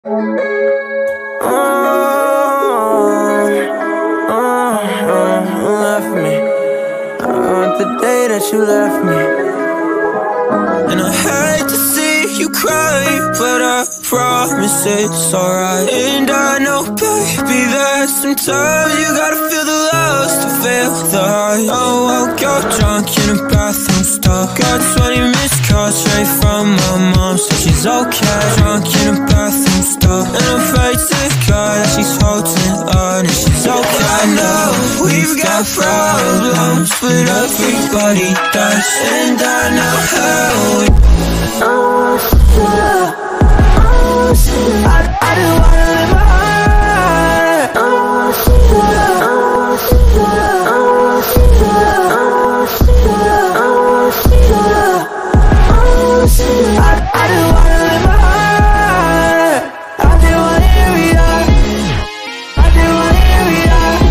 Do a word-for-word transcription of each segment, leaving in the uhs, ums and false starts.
Left me on the day that you left me. And I hate to see you cry, but I promise it's alright. And I know, baby, that sometimes you gotta feel the lows to feel the high. Oh, I'll go drunk in a bathroom stall. Got twenty missed calls straight from my mom, so she's okay. Drunk in a bathroom stall, and I pray to God that she's holding on and she's okay. I know we've got problems, but everybody does. And I know how we I, I just wanna live my heart. I, I just wanna live my heart. I just wanna hear it all. I just wanna hear it all.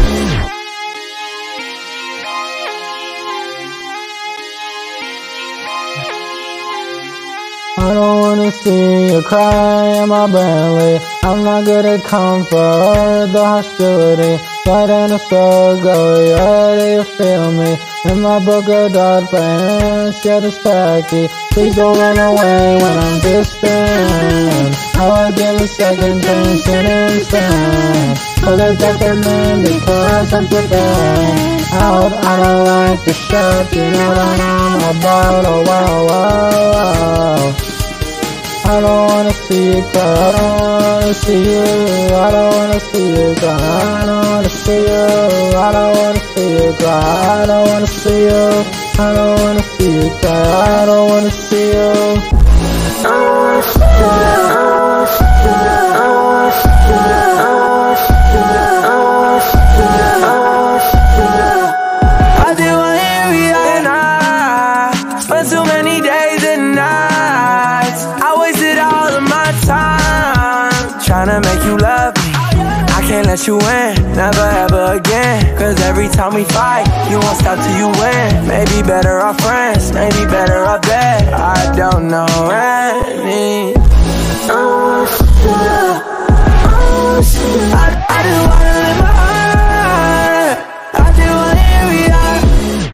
I don't wanna see you cry in my belly. I'm not good at comfort, the hostility, but in a struggle, yeah, do you feel me? In my book of dark pants, yeah, it's tacky. Please don't run away when I'm distant. I'll give a second chance and instant. For the second man, because I'm put down out. I don't like the shirt, you know what I'm about. Oh wow, wow, wow. I don't wanna see you cry, I don't wanna see you, I don't wanna see you cry, I don't wanna see you, I don't wanna see you cry, I don't wanna see you, I don't wanna see you cry, I don't wanna see you. I don't wanna see you, I don't wanna see you, I don't wanna see you, I don't wanna see you, I don't wanna see you, I don't wanna see you. I just wanna hear it all. And I spent too many days and nights, I wasted all of my time trying to make you love me. I can't let you win, never ever again. Cause every time we fight, you won't stop till you win. Maybe better off friends, maybe better off dead, I don't know any